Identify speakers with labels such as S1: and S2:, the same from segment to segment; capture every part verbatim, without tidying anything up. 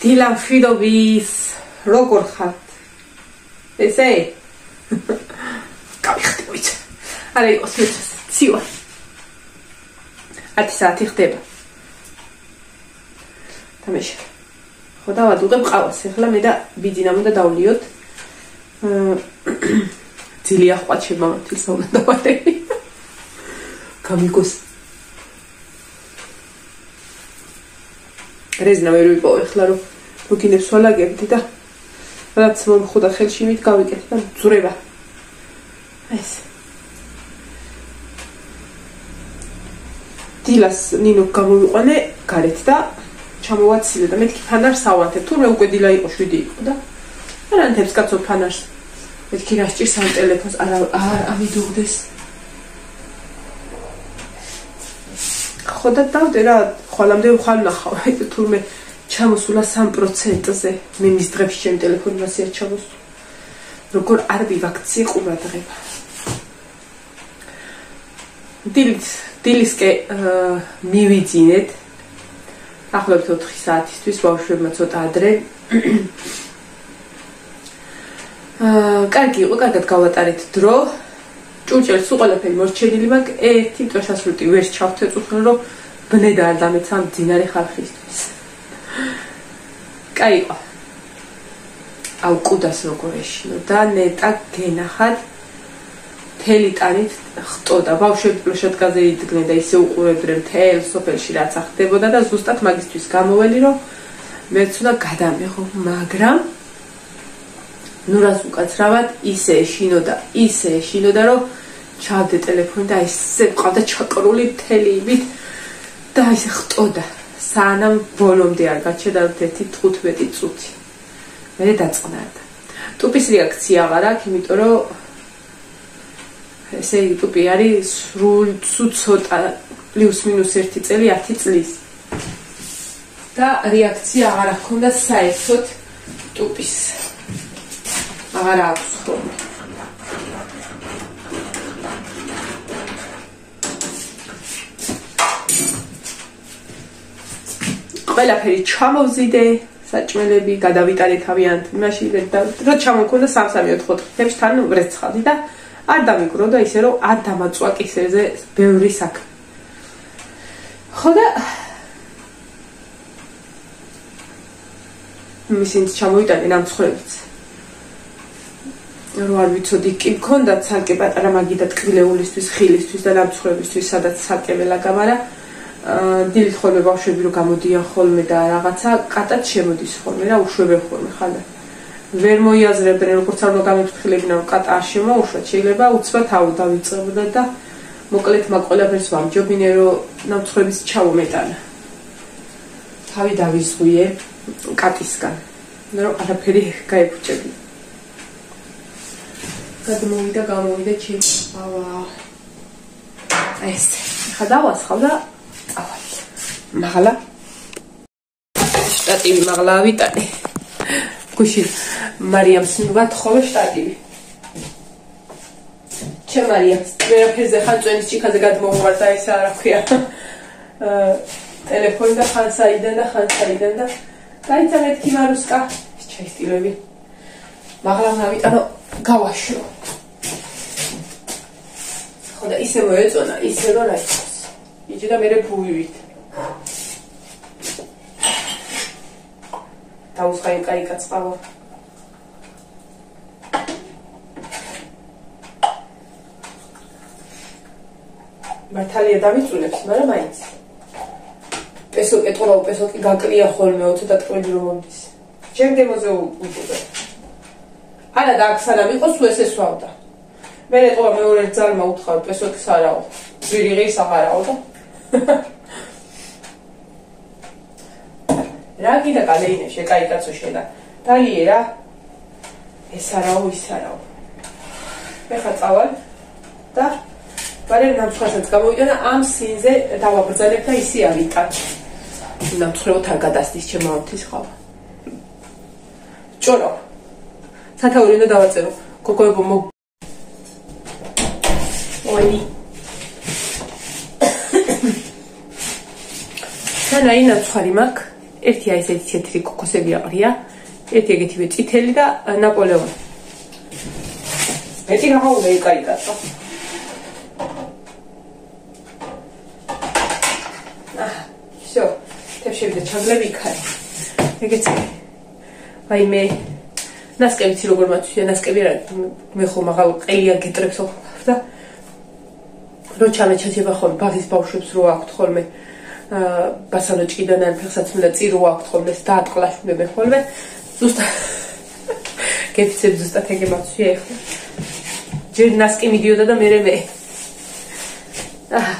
S1: დილა მშვიდობის, როგორ ხართ? ესე? გავიხდი ვიცი. არა იყოს ვიცი, ცივა. ათი საათი ხდება. თამაში. ხო დავადუღებ ყავას, ეხლა მე და ბიძინამ უნდა დავლიოთ. ძილია ხვაჩი მამათილს უნდა დავარები. გამიგოს. რეზნა ვერ ვიპოვე ეხლა რომ მოგინებს ვალაგებდი და რაც მომხოდა ხელში მით გავიკეთე და ძვრება. ეს. დილას ნინო გამოვიყვანე გარეთ და ჩამოვაცილე და მეთქი ფანარს ავანთებ. თურმე უკვე დილა იყო შვიდი იყო და არანთებს კაცო ფანარს. მეთქი რა სჭირს ამ ტელეფონს არა არ ამიდუღდეს. ხო და დავდე რა ხვალამდე ხვალ ნახავ. აი თურმე ჩამოსულა სამ პროცენტზე. მე მის დღეებში ჩემი ტელეფონი მასია ჩამოსულა. როგორ არ ვივაქციე ყურადღება. დილის დილისკე მივიძინეთ. ახლობთ ოთხი საათისთვის ბავშვებმა ცოტა ადრე. აა, კარგი იყო, კარგად გავატარეთ დრო. ჭურჭელს უყოლაფერი მორჩენილი მაქვს. ერთი ტოშასრუტი ვერ ჩავთეწუხნე, რომ ბნედა არ დამეცა მძინარე ხალხისთვის. კაი იყო. აუ კუდას როგორ ეშინო და ნეტა გენახად მთელი ტანით ხტოდა. ბავშვები პლოშადკაზე იდგნენ და ისე უყურებდნენ მთელ სოფელში რაც ახდებოდა და ზუსტად მაგისთვის გამოველი რომ მეც უნდა გადამეღო, მაგრამ ნუ რას უკაცრავად ისე ეშინოდა, ისე ეშინოდა რომ ჩავდე ტელეფონი და ისე ყავდა ჩაკრული მთელივით და ისე ხტოდა. სანამ ბოლომდე არ გაჩერდა ერთი თხუთმეტი წუთი. მე დაწყნარდა. ტუპის რეაქცია აღარ აქვს, იმიტომ რომ ესე იგი ტუპი არის სრულ ცოტა პლუს მინუს ერთი წელი ათი წლის. და რეაქცია აღარ ჰქონდა საერთოდ ტუპის. აღარ აქვს ხოლმე. ყველაფერი ჩამოვზიდე, საჭმელები გადავიტანე თავიანთ იმაში და რო ჩამოქონდა სამ სამი ოთხ ოთხ თან ვრეცხადი და არ დამიგრო და ისე რომ არ დამაწვა კისერზე ბევრი საქმე. ხო და მისინც ჩამოვიტანე ნამცხრებიც. რო არ ვიცოდი კი მქონდა ცალკე პატარა მაგიდა ტკბილეულისთვის, ხილისთვის და ნამცხრებისთვის, სადაც ცალკე ველაგამარა. დილით ხოლმე ბავშვები რო გამოდიან ხოლმე და რაღაცა კატად შემოდის ხოლმე რა უშვებენ ხოლმე ხალხი. ვერ მოიაზრებდნენ როგორც არ უნდა გამიფრთხილებინა რომ კატა არ შემოუშვათ, შეიძლება უცბად აუ დავიწყებოდა და მოკლედ მაგ ყველაფერს ვამჯობინე რომ ნამცხრების ჩავომეტანა. თავი დავიზღვიე კატისგან, რომ არაფერი გაიფუჭებინა. გადმოვიდა, გამოვიდა ჩემი ავა. ეს ხა დავასხავ და წავალ. მაღლა შტატივი მაღლა ავიტანე. გუშინ მარიამს მივათხოვე შტატივი. ჩე მარიამს ვერაფერზე ხან წვენის ჭიქაზე გადმოვუვარდა ეს არა ქვია. ტელეფონი და ხან საიდან და ხან საიდან და გაიცა მეთქი მარუსკა ჩაისტილები. მაღლა ავიტანო გავაშრო. ხო და ისე მოეწონა, ისე რომ რა იყოს. იჯი და მერე ფუივით. დაუსხაი კაი კაცყავა. მართალია დავიწუნებს, მაგრამ მაინც. პესო ეტყობა, პესო კი გაკლია ხოლმე ოცდა ტყვილი რომ მომდის. ჩემგემოზე უყურდა. არა და აქ სანამ იყოს თუ ეს ესვავდა. მე ეტყობა მეორე ძალმა უთხარ პესო კი სარაო. ვირიღის აღარაო და. რა კიდე კალეინე შეკაი კაცო შედა. დალიე რა. ეს არაო, ის არაო. მე ხა წავალ და ბარემ ნამცხრასაც გამოვიტანა ამ სინზე დავაბრძანებ და ისე ავიტან. ნამცხრევოთ არ გადასდის ჩემო ამთის ხავა. ჭორო. სათაური უნდა დავაწერო. გოგოებო მო ოი. სანაი ნამცხვარი მაქვს. ერთი აი ესეთი თეთრი კოკოსები აყრია, ერთი ეგეთივე წითელი და ნაპოლეონი. მეტი რა უნდა იკაიკაცო. Всё, თევშები და ჩაგლები იქაა. ეგეც აი მე ნასკევიცი როგორ მაწვია, ნასკევი რა მე ხომ აღარ ყელიან გეტრებს და რო ჩამეჩადება ხოლმე ბაღის ბავშვებს რო აქვთ ხოლმე ბასანოჭკიდან ან ფეხსაცმელი წირო აქვთ ხოლმე დაატყლაშუნებენ ხოლმე ზუსტად გეფიცებ ზუსტად ეგე მაწვია ეხლა ჯერ ნასკი მიდიოდა და მერე მე აა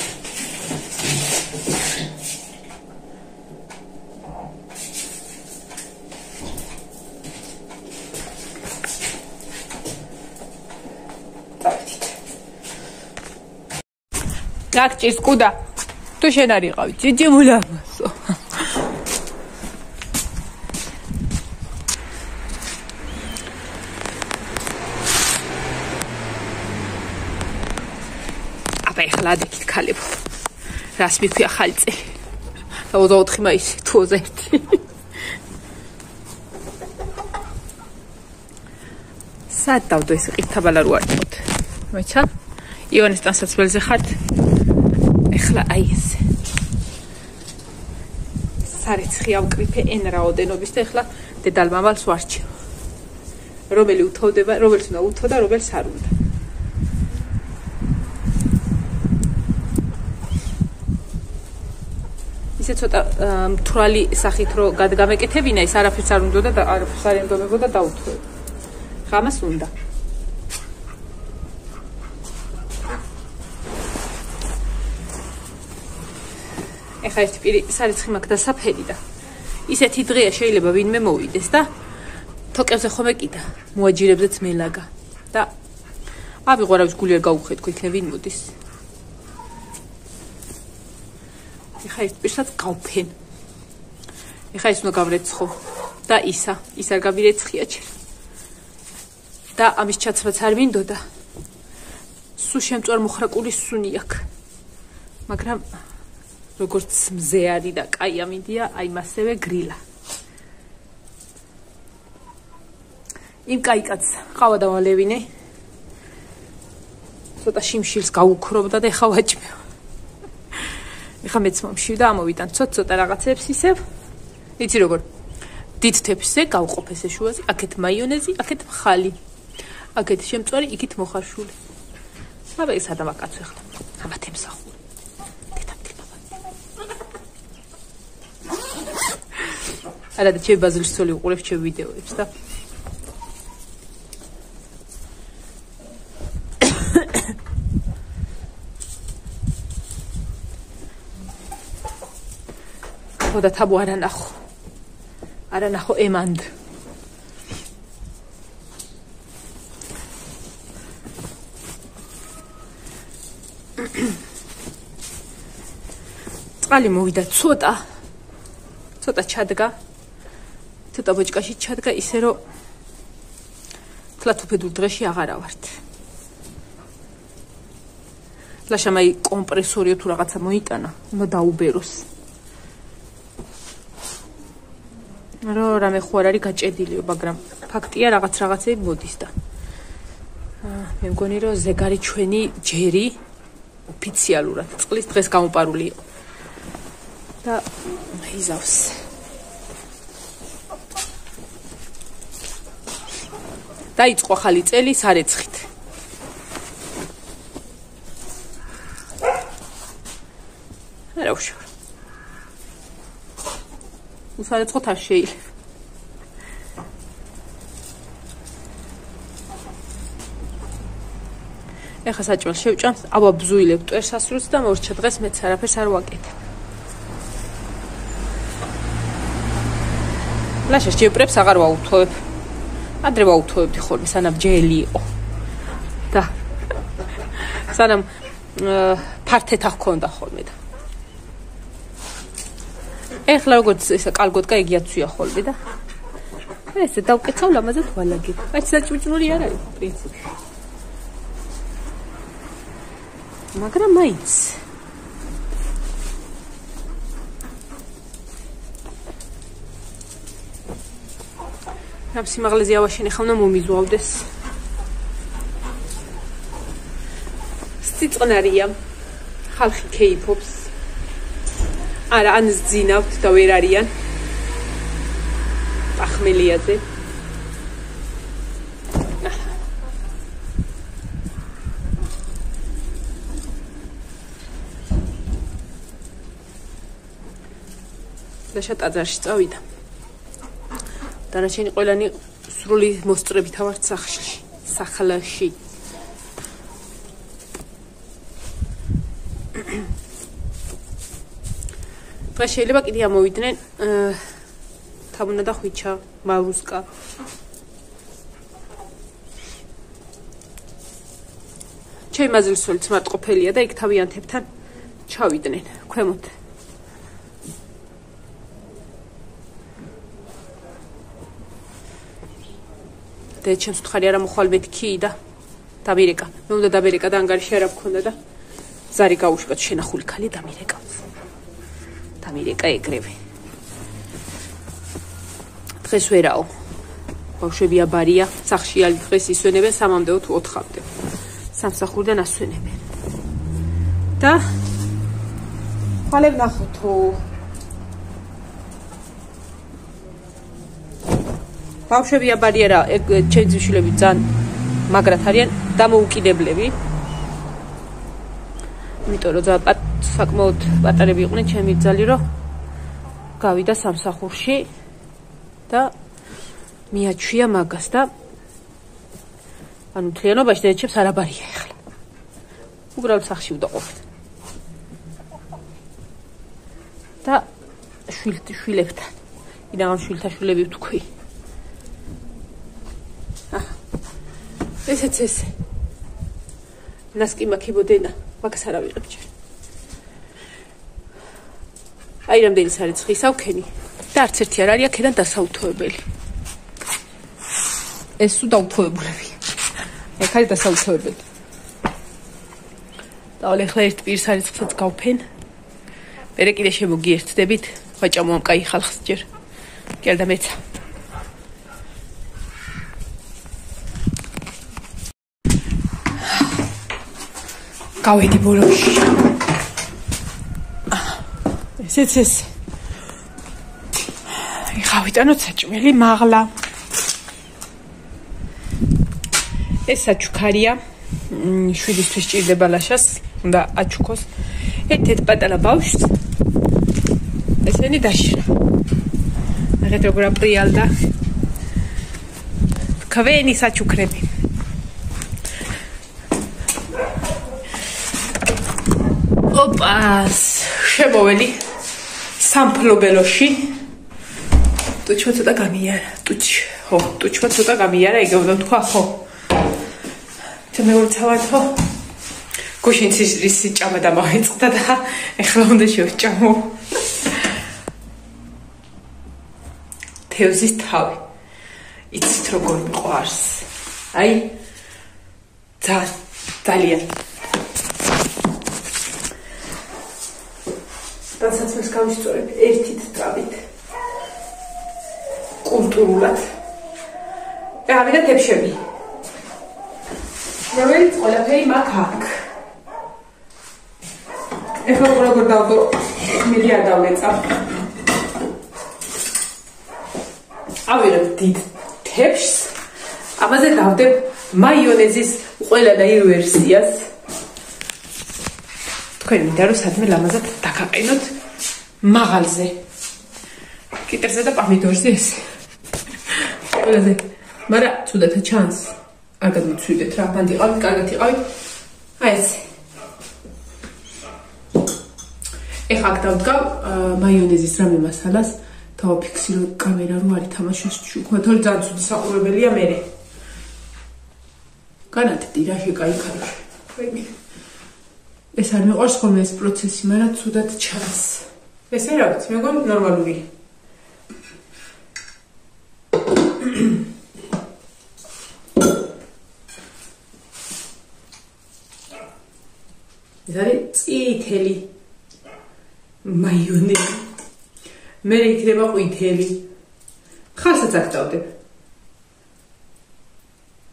S1: Акчис куда? Tu შენ არ იყავი? ჭიჭიმულამასო. აბა ეხლა დიქით ქალებო. რას მიქვია ხალწი? ოცდაოთხი მაისი თუ ოცდაერთი. სად დავდო ეს ყითაბალა რო არ თქოთ. მოიცა? ივანეს ტანსაცმელზე ხართ? ეხლა აი ეს სარეცხი ავკრიფე n რაოდენობის და ეხლა დედალმამალს ვარჩევ რომელი უთოვდება რომელს უნდა უთო და რომელს არ უნდა ისე ცოტა მთვრალი სახით რო გადგამეკეთებინა ის არაფერს არ უნდა და არაფერს არ ენდობებოდა დაუთოვებ ხამას უნდა ეხა ეს პირი სარეცხი მაქვს და საფერი და ისეთი დღეა შეიძლება ვინმე მოვიდეს და თოკებზე ხომ ეკიდა მოაჯირებზეც მელაგა და ავიღო რა გული არ გაუხედო იქნებ ვინ მოდის ეხა ეს პირსაც გავფენ ეხა ეს უნდა გავრეცხო და ისა ის არ გავირეცხია ჯერ და ამის ჩაცმაც არ მინდოდა სულ შემწვარ მოხრაკული სუნი აქვს მაგრამ როგორც მზე არის და კაი ამინდია, აი მასევე გრილა. იმ კაი კაცს ყავა დავალევინე. ცოტა შიმშილს გაუქრობდა და ეხა ვაჭმევ. ეხა მეც მომშივდა, ამოვიდან ცოტ-ცოტა რაღაცებს ისევ. იცი როგორ? დიდ თეფსზე გავყოფ ესე შუაზე, აქეთ მაიონეზი, აქეთ მხალი. აქეთ შემწვარი, იქით მოხარშული. აბა ეს ადამაკაცო ეხლა. აბა თემსახ არა და ჩემი ბაზილის ცოლი უყურებს ჩემ ვიდეოებს და ხოდა თაბუ არა ნახო არა ნახო ემანდ წყალი მოვიდა ცოტა ცოტა ჩადგა ცოტა ბოჭკაში ჩადგა ისე რომ თლათუფედურ დღეში აღარა ვართ. ლაშამაი კომპრესორიო თუ რაღაცა მოიტანა, უნდა დაუბეროს. რო რამე ხო არ არის გაჭედილიო, მაგრამ ფაქტია რაღაც რაღაცები მოდის და. მე მგონი რომ ზეგარი ჩვენი ჯერი ოფიციალურად წყლის დღეს გამოპარული იყო. და იზავს დაიწყო ახალი წელი სარეცხით. არა უშავ. უსარეცხოთ არ შეიძლება. ეხა საჭმელს შევჭამს, აბა ბზუილებ მტვერს ასრულს და მორჩა დღეს მეც არაფერს არ ვაკეთებ. ლაშას ჯეპრებს აღარ ვაუთოვებ. ადრე ვაუთოვებდი ხოლმე, სანამ ჯელი იყო. და სანამ ფართეთა ჰქონდა ხოლმე და. ეხლა როგორც ესა კალგოტკა იგიაცვია ხოლმე და. ესე დავკეცავ ლამაზად ვალაგებ. აი საჭმჭმული არ არის პრინციპი. მაგრამ მაინც ამ სიმაღლეზე ავაშენე ხომ და მომიზვავდეს. სიწყნარია. ხალხი კეიფობს. არა, ან ზინავთ და ვერ არიან. პახმელიაზე. და შატაძარში წავიდა. დანარჩენი ყველანი სრული მოსწრებით ავართ სახლში, სახლში. დღეს შეიძლება კიდე ამოვიდნენ თამუნა და ხვიჩა, მავრუსკა. ჩემი მაზლისოლიც მარტყოფელია და იქ თავიანთებთან ჩავიდნენ ქვემოთ. და ჩემს უთხარი არა მოხვალმეთი კი და დამირეკა. მე უნდა დამირეკა და ანგარიში არა მქონდა და ზარი გაუშვათ შენახული ქალი დამირეკა. დამირეკა ეგრევე. დღეს ვერაო. ბავშვები აბარია, სახლში ალი დღეს ისვენებენ სამამდე თუ ოთხამდე. სამსახურიდან ასვენებენ. და ხალე ვნახოთ. ბავშვები აბარია რა, ეგ ჩემი ძმისშვილები ძალიან მაგრად არიან, დამოუკიდებლები. იმიტომ რომ ძალიან საკმაოდ პატარები იყვნენ ჩემი ძალი, რომ გავიდა სამსახურში და მიაჩვია მაგას და ანუ თლიანობაში დედაჩემს არ აბარია ახლა. უბრალოდ სახლში უნდა ყოფილ. და შვილ შვილებთან. იდან ამ შვილთა შვილები ვთქვი. ესეც ესე. ნასკი მაქიბოდენა, მაგას არ ავიღებ ჯერ. აი რამდენი სარიცხი სავქენი და არც ერთი არ არის აქედან დასაუთოებელი. ეს თუ დაუთოებულები. ეგ არის დასაუთოებელი. და ოლე ხლა ერთ პირ სარიცხსაც გავფენ. მერე კიდე შემოგიერთდებით, ხაჭა მომკაი ხალხს ჯერ. გელდა მეცა. გავედი ბოლოში. ესეც ეს. იხავიტანოთ საჭმელი მაღლა. ეს საჩუქარია. შვიდისთვის ჭირდება ლაშას, უნდა აჩუქოს. ერთ-ერთ პატარა ბავშვს ესენი დაშრა. ნახეთ როგორ აპრიალდა. ქვენი საჩუქრები. ოპას, შემოველი სამფლობელოში. ტუჩვა ცოტა გამიარა, ტუჩ, ხო, ტუჩვა ცოტა გამიარა, ეგ უნდა თქვა, ხო. თემეულ თავათო. გუშინც ის ჭამა დამაიწყდა და ეხლა უნდა შევჭამო. თევზის თავი. იცით როგორ მიყვარს. აი ძალიან დასაცმელს გავისწორებ ერთით წავით. კულტურულად. და ავიდა თებშები. ნაველით ყველაფერი მაგ აქ. ეხლა როგორ დავდო მილია დავეცა. ავიღებ დიდ თებშს. ამაზე დავდებ მაიონეზის ყველანაირ ვერსიას. თქვენ მინდა რომ სადმე ლამაზად დაგაყენოთ მაღალზე. კიტრზე და პომიდორზე ეს. ყველაზე. მაგრამ ცუდად ჩანს. არ გადმოცვიდეთ რა, მანდ იყავით, კარგად იყავით. აი ეს. ეხლა აქ დავდგავ მაიონეზის რამე მასალას, დავაფიქსირო კამერა რომ არ ითამაშოს შუქმა, თორე ძალიან ცუდი საყურებელია მერე. განათი ტირაჟი კაი ქარში. ეს არ მიყვარს ხოლმე ეს პროცესი, მაგრამ ცუდად ჩანს. ესე რა ვიცი, მეგონი ნორმალური. ეს არის წითელი მაიონეზი. მე იქნება ყვითელი. ხარსაც აქ დავდებ.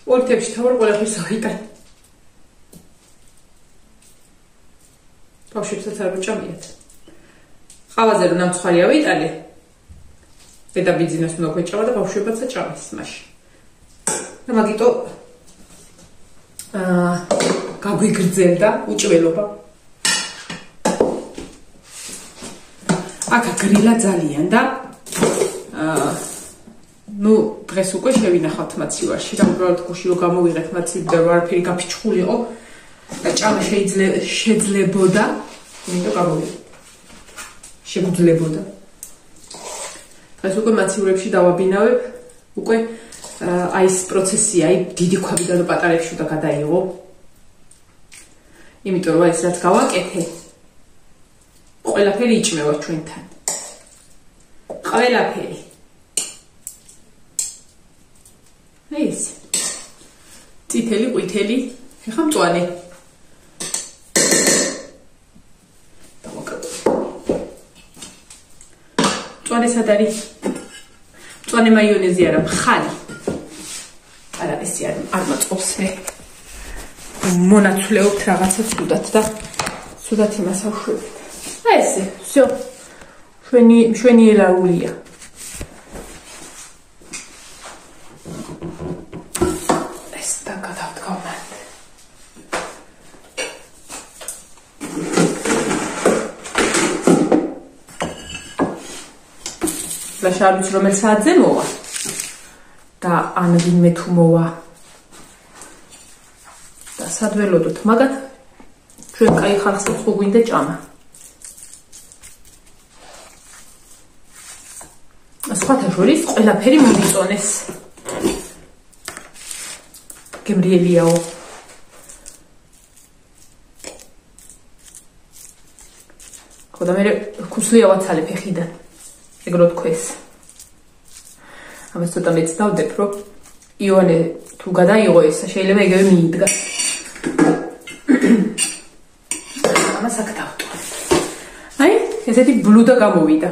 S1: ორი თებში თავარ ყველაფერს ავიტან. ბავშვებსაც არ მოჭამიათ. ყავაზე რომ ნამცხვარი ავიტანე. დედა ბიძინას უნდა გვეჭამა და ბავშვებაც აჭამეს მაშინ. და მაგიტო აა გაგვიგრძელდა უჭველობა. აკა გრილა ძალიან და აა ну დღეს უკვე შევინახავთ მაცივარში და უბრალოდ გუში რომ გამოვიღეთ მაცივი და არაფერი გაფიჩხულიყო და ჭამა შეიძლება შეძლებოდა იმიტომ გამოვიღე შეგვძლებოდა დღეს უკვე მაცივრებში დავაბინავებ უკვე აი ეს პროცესია აი დიდი ქვაბიდან და პატარებში და გადაიღო იმიტომ რომ ეს რაც გავაკეთე ყველაფერი იჭმევა ჩვენთან ყველაფერი ეს წითელი ყვითელი ეხა მწვანე მწვანე სად არის მწვანე მაიონეზი არა მხალი არა ეს არ მაწყობს მე მონაცვლეობთ რაღაცა ცუდად და ცუდად იმას ავშვებით აი ესე всё შვენი შვენი ელაულია ლაშარიც რომელიც საათზე მოვა და ან ვინმე თუ მოვა და სად ველოდოთ მაგათ ჩვენ კაი ხალხს ხო გვინდა ჭამა სხვათა შორის ყველაფერი მომიწონეს გემრიელიაო ხო და მე ქუსლია ვაცალე ფეხიდან ეგრო თქოს. ამას ცოტა მეც დავდებ, რომ იონე თუ გადაიღო ეს, შეიძლება ეგრევე მიიდგა. ამას აქ დავტოვე. აი, ესეთი ბლუდა გამოვიდა.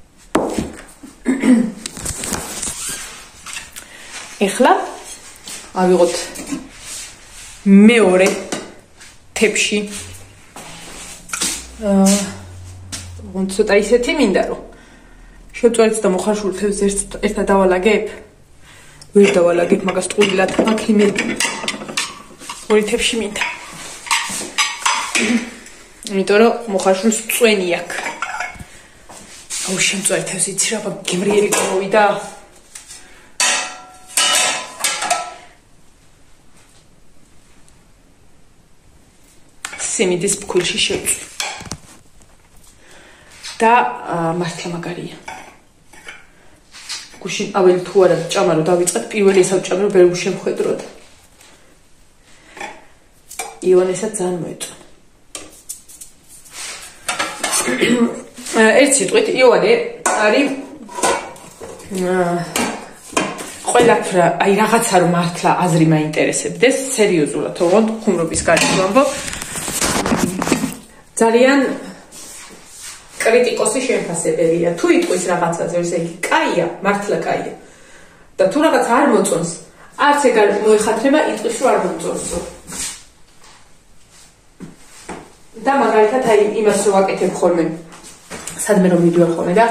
S1: ეხლა ავიღოთ მეორე თებში. აა, ვон ცოტა ისეთი მინდა რომ შევწვალეთ და მოხარშულ თევზს ერთად დავალაგებ. ვერ დავალაგებ მაგას ტყუილად აქ იმე ორი თებში მინდა. იმიტომ რომ მოხარშულს წვენი აქვს. აუ შემწვალეთ თევზი იცი რა გემრიელი გამოვიდა. სიმინდის ფქვილში შევწვი. და მართლა მაგარია. გუშინ აველი თუ არა ჭამა რომ დავიწყეთ პირველი ეს ავჭამე რომ ვერ შემხედროთ. იონესაც ძალიან მოეწონა. ერთ სიტყვით იონე არის ყველაფრ აი რაღაცა რომ მართლა აზრი მაინტერესებდეს სერიოზულად ოღონდ ხუმრობის გარშემო ვამბობ. ძალიან კრიტიკოსი შეფასებელია. თუ იტყვის რაღაცაზე, ესე იგი, კაია, მართლა კაია. და თუ რაღაც არ მოწონს, არც ეგ არ მოიხათრება, იტყვის რომ არ მოწონსო. და მაგალითად აი იმას რო ვაკეთებ ხოლმე, სადმე რომ მიდივარ ხოლმე და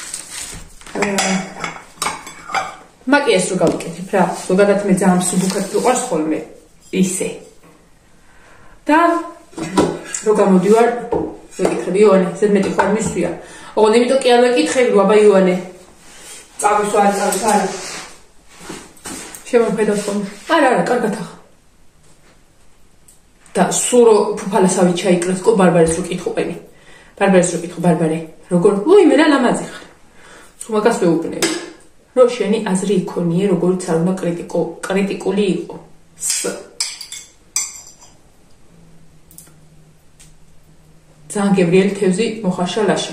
S1: მაგიას რო გავაკეთებ რა, ზოგადად მე ძალიან მსუბუქად ვიყვარს ხოლმე ისე. და რო გამოდივარ ვეკითხები იონე, ზედმეტი ხარ მისვია. ოღონდ იმიტომ კი არ ვეკითხები, რომ აბა იონე წავის არ წავის არა. შემოხედავს ხოლმე. არა, არა, კარგად ახლა. და სურო ფუფალასავი ჩაიკრეს ყო ბარბარეს რო კითხულები. ბარბარეს რო კითხო ბარბარე, როგორ? უი, მე რა ლამაზი ხარ. თუ მაგას ვეუბნები. რომ შენი აზრი იქონიე, როგორც არ უნდა კრიტიკო, კრიტიკული იყო. ძალიან გემრიელი თევზი მოხარშა ლაშა.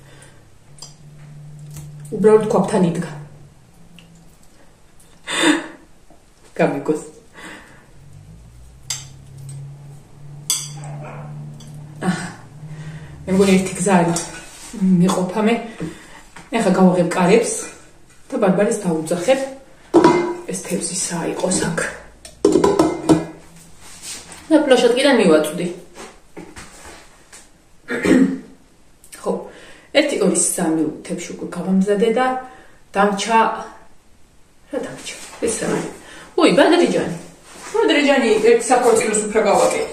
S1: უბრალოდ ქვაბთან იდგა. გამიგოს. მე მგონი ერთი გზა არის. მიყოფა მე. ეხლა გავაღებ კარებს და ბარბარეს დავუძახებ. ეს თევზი სა იყოს აქ. ლოშატკიდან მივაწვდი. ხო, ერთი ორი სამი უთებში უკვე გავამზადე და დამჩა რა დამჩა? ეს რა? უი, ბადრიჯანი. ბადრიჯანი ერთ საქორწილოს უფრო გავაკეთე.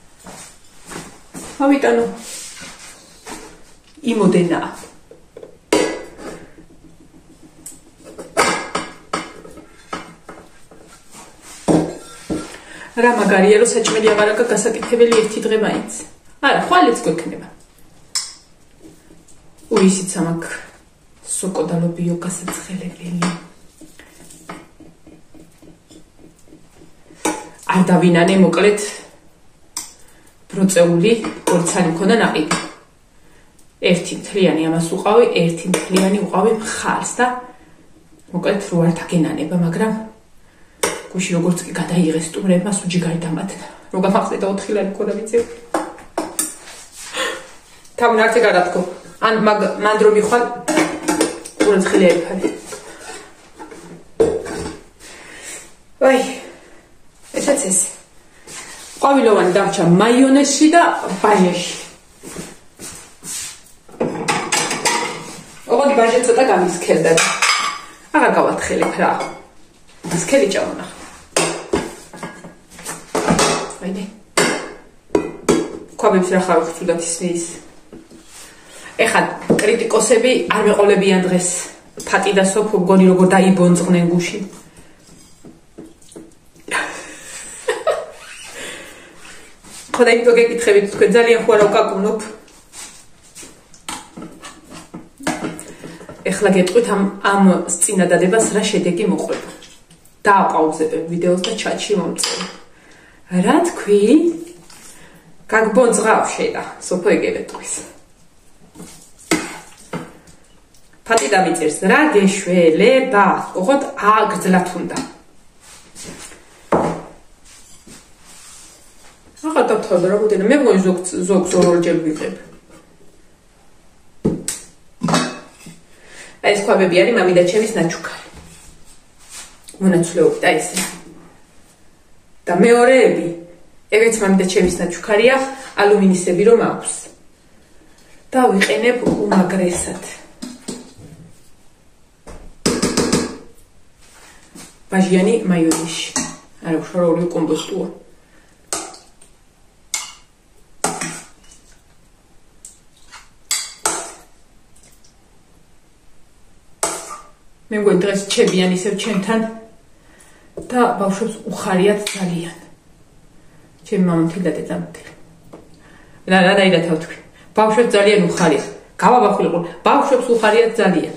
S1: ავიტანო. იმოდენა. რა მაგარია რომ საჭმელი აღარ აქვს გასაკეთებელი ერთი დღე მაინც. არა, ხვალეც გვექნება. უი, ისიც ამაკ სოკოდალო ბიო გასაცხელებელი. არ დავინანე მოკლედ ბროწეული ორი ცალი მქონდა ნაყიდი. ერთი მთლიანი ამას უყავი, ერთი მთლიანი უყავი მხარს და მოკლედ რო არ დაგენანება, მაგრამ გუში როგორც კი გადაიღეს სტუმრებმა სუჯი გარდამატნა. რო გამახსენდა ოთხილანი ქონა ვიცი. თავი ნარტი გადათქო. ან მან დრო მიხვალ ყურაცხელი აიფარე. ვაი. ესაც ეს. ყვავილოვანი დამჭა მაიონეზში და ბაჟეში. ოღონდ ბაჟე ცოტა გამისქერდა. აღარ გავათხელებ რა. სქელი ჭამონა. ვაიდე. ყვავებს რა ხარ ხუცუდათ ისმის. ეხლა კრიტიკოსები არ მეყოლებიან დღეს ფატი და სოფო გონი როგორ დაიბონძღნენ გუში. ხოდა იმითო გეკითხებით თქვენ ძალიან ხო არა უკაკუნობ. ეხლა გეტყვით ამ ამ წინადადებას რა შედეგი მოყვება. დააყავზებებ ვიდეოს და ჩატში მომწევ. რა თქვი? გაგბონძღავ შედა, სოფო ეგებეთყვის. ფატი დამიწერს რა გეშველება, ოღონდ აგრძლათ უნდა. აღარ დავთავაზე რა გუდენა, მე მგონი ზოგ ზოგ ორჯერ ვიღებ. აი ეს ქვაბები არის მამიდა ჩემის ნაჩუქარი. მონაცვლეობდა ესე. და მეორეები, ეგეც მამიდა ჩემის ნაჩუქარია, ალუმინისები რომ აქვს. და ვიყენებ უმაგრესად. ბაჟიანი მაიონეზში. არა, უშუალოდ კომბოსტუა. მე მგონი დღეს ჩებიან ისევ ჩემთან და ბავშვებს უხარიათ ძალიან. ჩემი მამა მთელი და დედა მთელი. რა რა დაიდა თავთქვი. ბავშვებს ძალიან უხარიათ. გავაბახვილიყო, ბავშვებს უხარიათ ძალიან.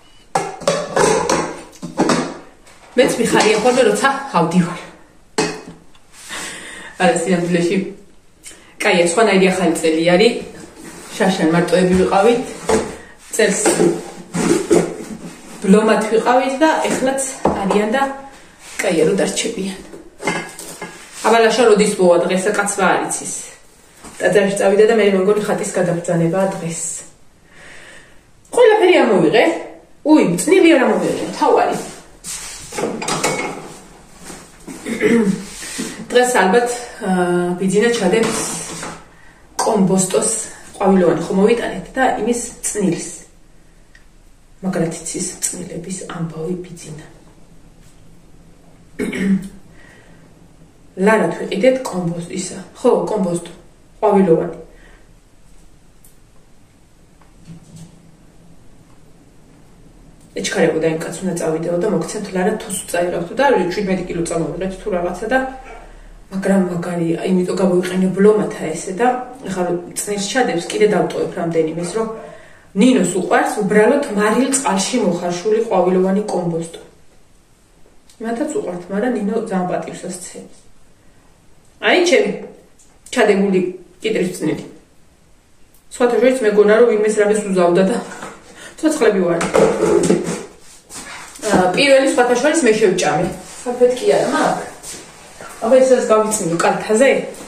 S1: მეც მიხარია ხოლმე როცა ავდივარ. არა სიამბლეში. კაია, სხვანაირი ახალი წელი არის. შაშან მარტოები ვიყავით. წელს ბლომად ვიყავით და ეხლაც არიან და კაია რო დარჩებიან. აბალაშა როდის მოვა დღეს კაცმა არ იცის. ტაძარში წავიდა და მე მეგონი ხატის გადაბრძანებაა დღეს. ყველაფერი ამოვიღე. უი, წნილი არ ამოვიღე, თავარი. დღეს ალბათ ბიძინა ჩადებს კომბოსტოს ყვავილოვანი ხომ მოვიტანეთ და იმის წნილს. მაგრად იცის წნილების ამბავი ბიძინა. ლარად ვიყიდეთ კომბოსტისა. ხო, კომბოსტო, ყვავილოვანი. ეჩქარებოდა იმ კაც უნდა წავიდეო და მოგცემთ ლარად თოსუ წაიღავთ და შვიდმეტი კილო წამოვიღეთ თუ რაღაცა და მაგრამ მაგარი, იმიტომ გავიყენე ბლომათა ესე და ეხლა წნილს ჩადებს კიდე დავტოვებ რამდენიმეს რომ ნინოს უყვარს უბრალოდ მარილ წყალში მოხარშული ყვავილოვანი კომბოსტო. მათაც უყვართ, მაგრამ ნინო ძალიან პატივს ასცემს. აი ჩემი ჩადებული კიტრის წნილი. სხვათა შორის მეგონა რომ ვინმეს რამეს უზავდა და ცოცხლები ვარ. აა პირველი სხვათა შორის მე შევჭამე. საფეთქი არა მაქვს. აბა ესაც გავიცნო კალთაზე.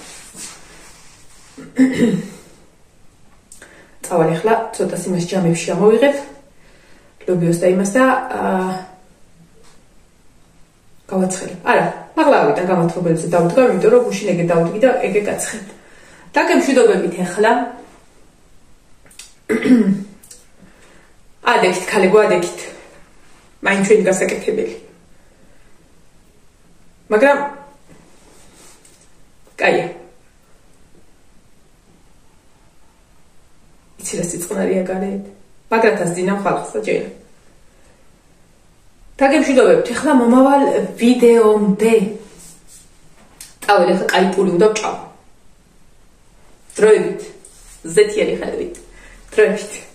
S1: წავალ ახლა ცოტა სიმას ჯამებში ამოვიღებ. ლობიოს და იმას და აა გავაცხელებ. არა, ახლა ავიდა გამათბობელზე დავდგა, იმიტომ რომ გუშინ ეგე დავდგი და ეგე გაცხელდა. დაგემშვიდობებით ახლა. ადექით, ქალებო, ადექით. მაინც ჩვენი გასაკეთებელი. მაგრამ კაია. იცი რა სიწყნარია გარეთ. მაგრათაც დინავ ხალხს და ჯერ. დაგემშვიდობებით, ახლა მომავალ ვიდეომდე. წავედ ახლა კაი პული უნდა ვჭამ. დროებით, ზეთიანი ხელებით. დროებით.